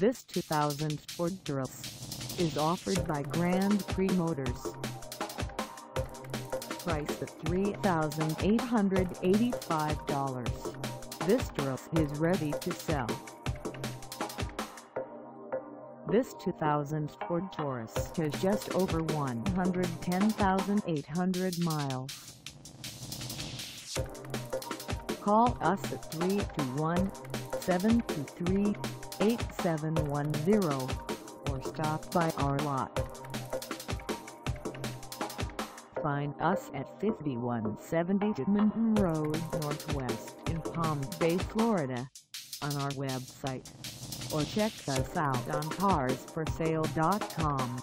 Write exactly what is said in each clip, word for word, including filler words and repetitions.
This two thousand Ford Taurus is offered by Grand Prix Motors. Priced at three thousand eight hundred eighty-five dollars, this Taurus is ready to sell. This two thousand Ford Taurus has just over one hundred ten thousand eight hundred miles. Call us at three two one, seven two three, eight seven one zero or stop by our lot. Find us at fifty-one seventy-two Minton Road Northwest in Palm Bay, Florida, on our website, or check us out on cars for sale dot com.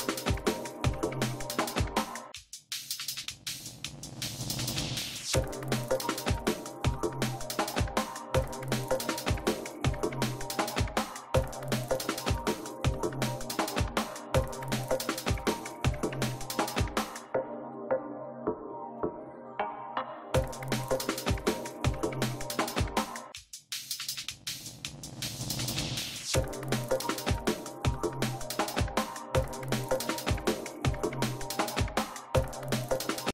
You